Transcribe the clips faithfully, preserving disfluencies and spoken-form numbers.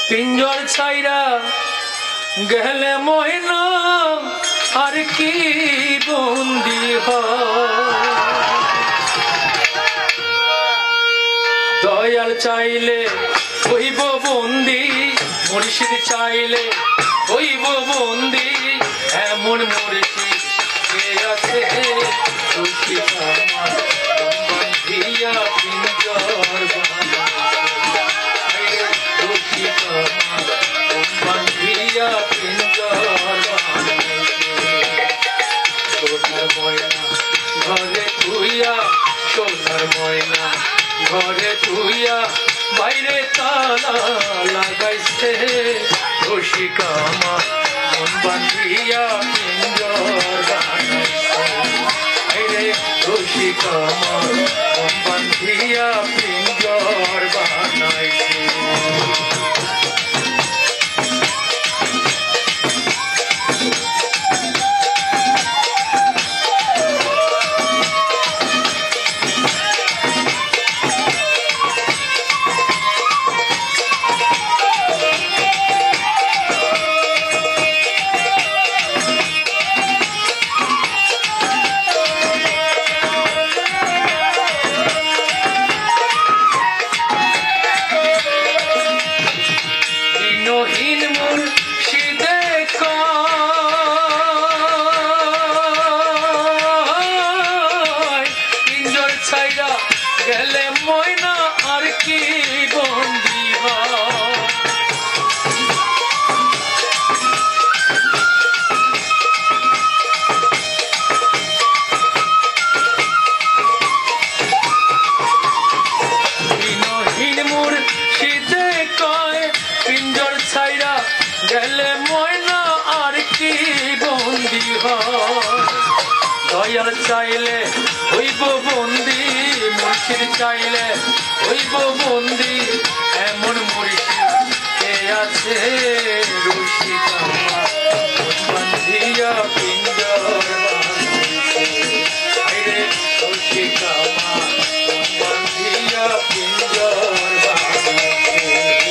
पिंजर छाइरा गहले मोहना আর কি বন্দি দয়াল চাইলে হইব বন্দি মুর্শিদ চাইলে হইব বন্দি এমন মুর্শিদ কে আছে রশিদ আমার বন্ধিয়া পিঞ্জর বানাই রশিদ আমার বন্ধিয়া পিঞ্জর সোনার ময়না ঘরে তুইয়া সোনার ময়না ঘরে তুইয়া বাইরে তালা লাগাইছে রশিদ আমার মন বান্ধিয়া পিঞ্জর বানাইছে রশিদ আমার মন বান্ধিয়া পিঞ্জর বানাইছে গেলে ময়না আর কি বন্দি বিনহীন মুর্শিদে কয় পিঞ্জর ছাইরা গেলে ময়না আর কি বন্দি দয়াল চাইলে হইব বন্দি মুর্শিদ চাইলে হইব বন্দি এমন মুর্শিদ কে আছে রশিদ আমার বান্ধিয়া পিঞ্জর বানাইছে রশিদ আমার বান্ধিয়া পিঞ্জর বানাইছে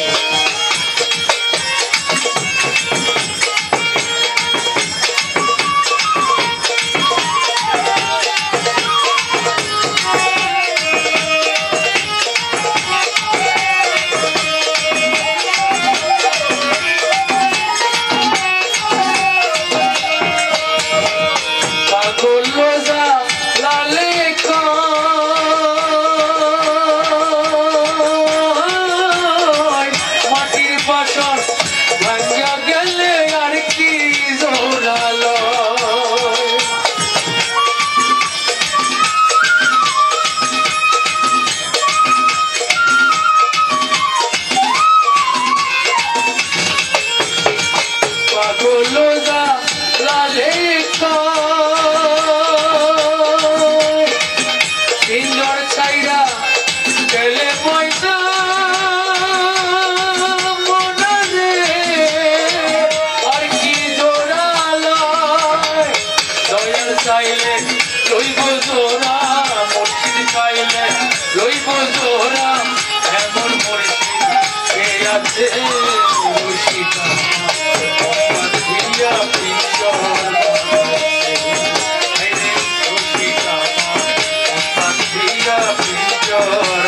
চাইলে লইব জোরা মুর্শিদ চাইলে লইব জোরা এমন মুর্শিদ কে আছে রশিদ আমার বান্ধিয়া পিঞ্জর বানাইছে রশিদ আমার বান্ধিয়া পিঞ্জর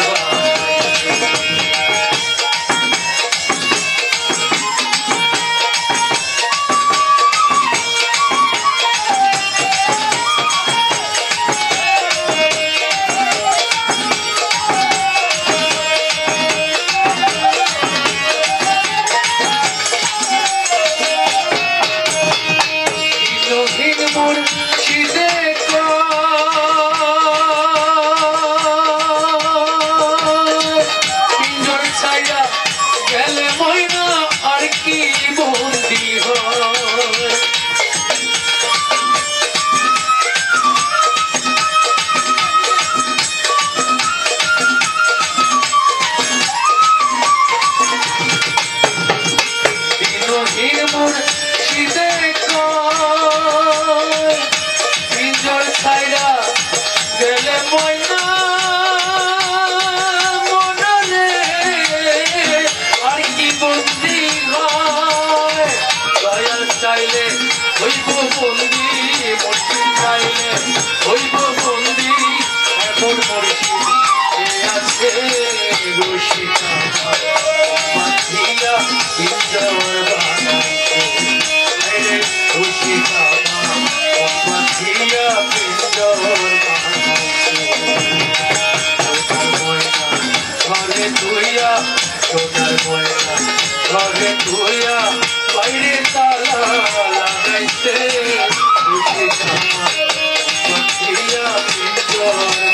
ঘরে তুইয়া বাইরে তালা লাগাইতে খুশি কামা পাখিয়া পিঞ্জর